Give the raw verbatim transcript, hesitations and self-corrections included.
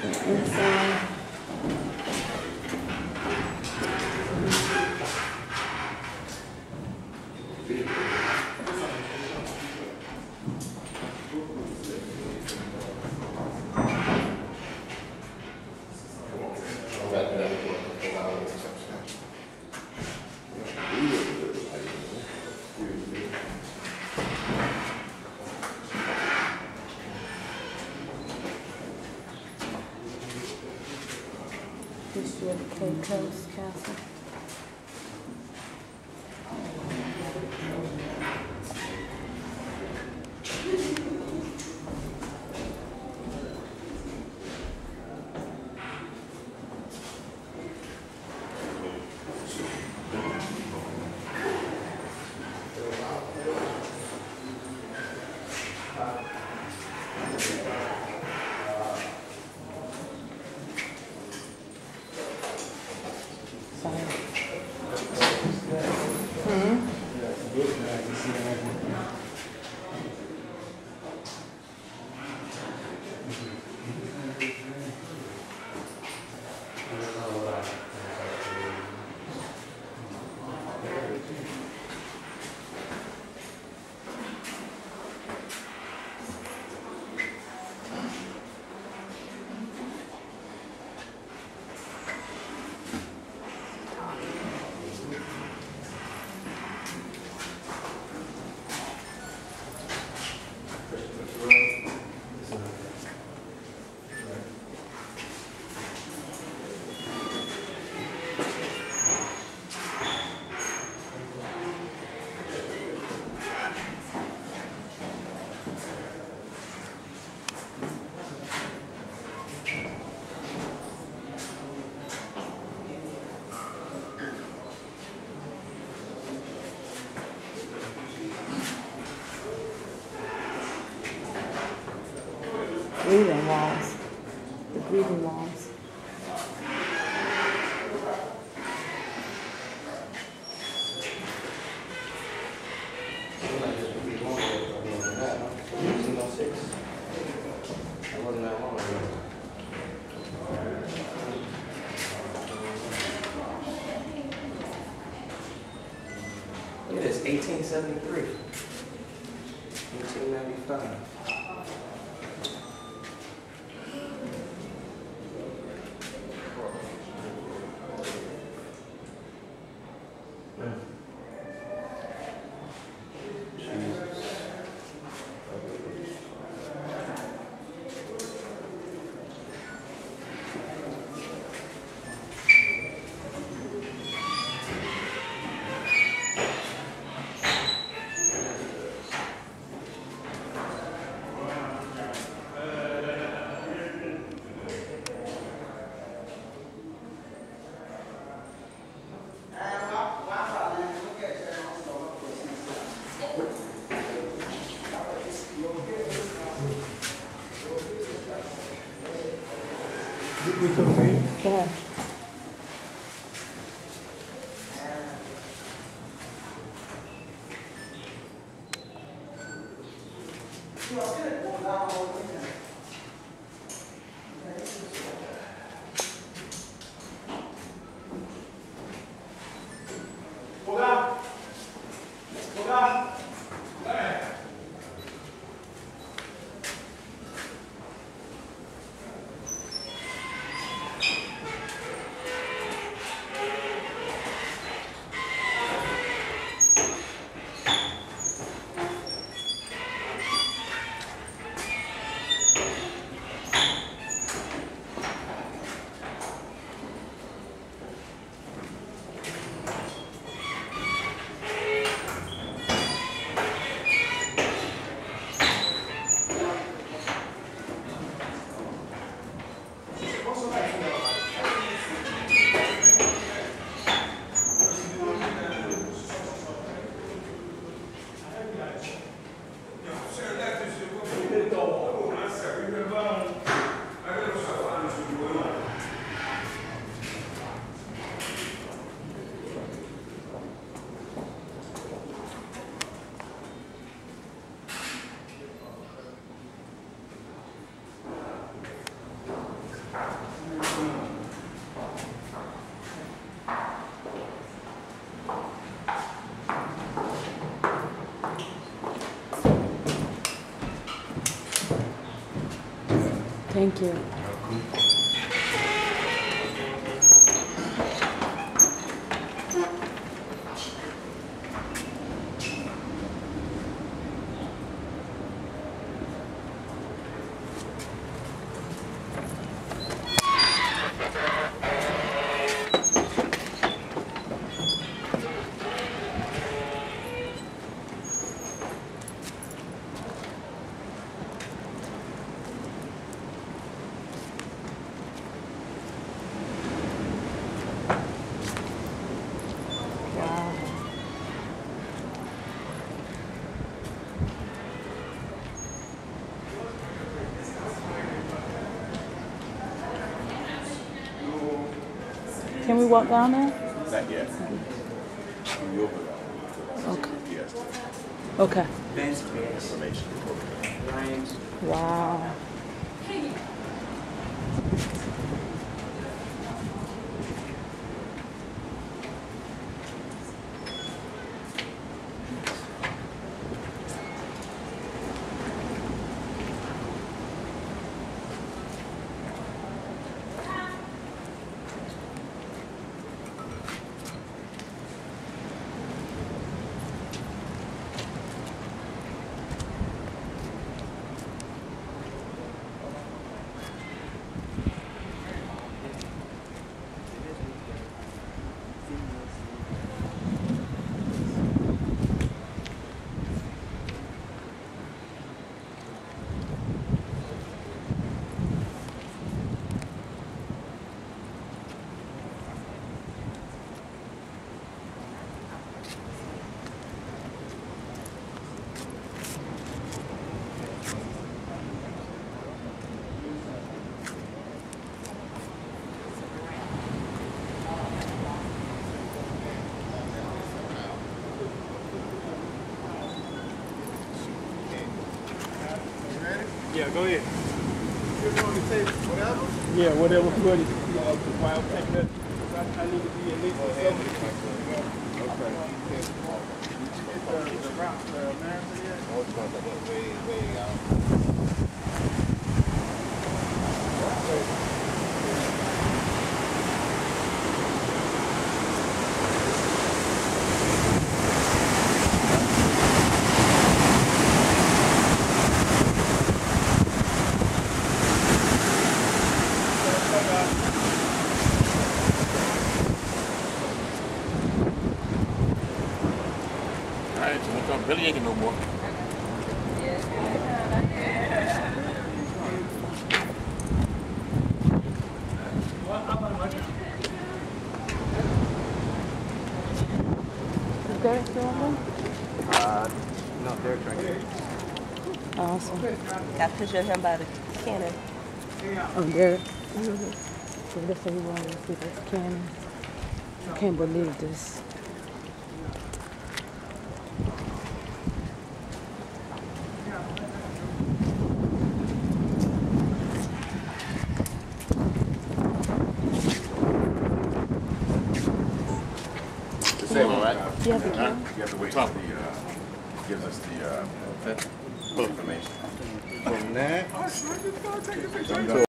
inside. History of the Cape Coast Castle. Breathing walls. The breathing walls. It is eighteen seventy-three. eighteen ninety-five. Yeah. Thank you. Wow. Can we walk down there? Not yet. We will go down. Okay. Yes. Okay. Information. Wow. Yeah, go ahead. Yeah, whatever good is, you know, while I'm taking that, I need to be at least a seven. Okay. It's the route to America yet? Oh, it's going to go way, way out. Alright, so what's up? Billy ain't no more. Is Derek still on there? Uh, no, they're trying to. Awesome. Got a picture of him by the cannon. Oh, Derek. So that's what we wanted to see this cannon. I can't believe this. The same, all right? Do you have the Huh? camera? You have to wait till the, uh, gives us the, uh, full information. From that.